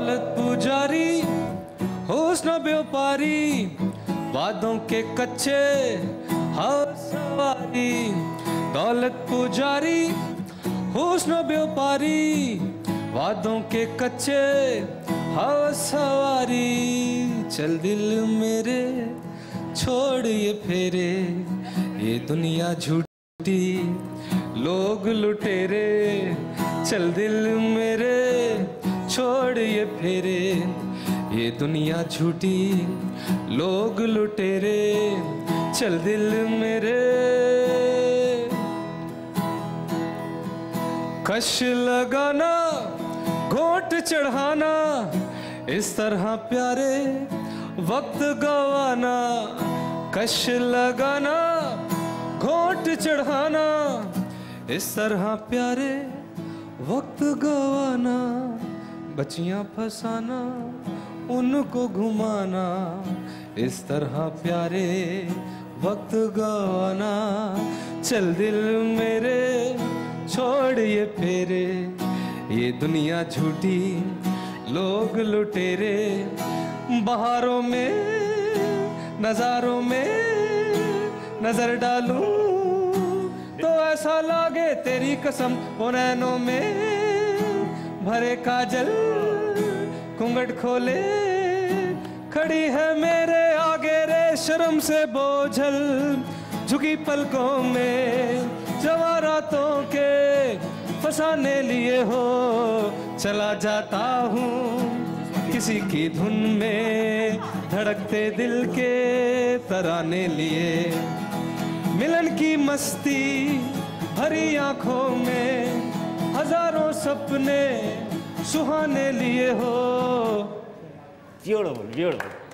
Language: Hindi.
दौलत पुजारी हुस्न व्यापारी, वादों के कच्चे हवस सवारी। दौलत पुजारी हुस्न व्यापारी, वादों के कच्चे हवस सवारी। चल दिल मेरे छोड़ ये फेरे, ये दुनिया झूठी लोग लुटेरे। चल दिल मेरे छोड़ ये फेरे, ये दुनिया झूठी लोग लुटेरे। चल दिल मेरे। कश लगाना घोट चढ़ाना, इस तरह प्यारे वक्त गवाना। कश लगाना घोट चढ़ाना, इस तरह प्यारे वक्त गवाना। बच्चियां फंसाना उनको घुमाना, इस तरह प्यारे वक्त गवाना। चल दिल मेरे छोड़ ये फेरे, ये दुनिया झूठी लोग लुटेरे। बहारों में नजारों में नजर डालूं तो ऐसा लागे तेरी कसम, वो नैनों में भरे काजल घूंघट खोले खड़ी है मेरे आगे रे शर्म से बोझल। झुकी पलकों में जवारातों के फसाने लिए हो, चला जाता हूँ किसी की धुन में धड़कते दिल के तराने लिए। मिलन की मस्ती भरी आंखों में हजारों सपने सुहाने लिए हो। Beautiful beautiful.